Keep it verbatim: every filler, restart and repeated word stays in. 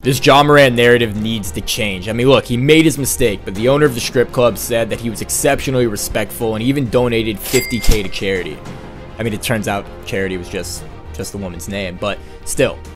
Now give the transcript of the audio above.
This Ja Morant narrative needs to change. I mean, look, he made his mistake, but the owner of the strip club said that he was exceptionally respectful and even donated fifty K to charity. I mean, it turns out charity was just just the woman's name, but still.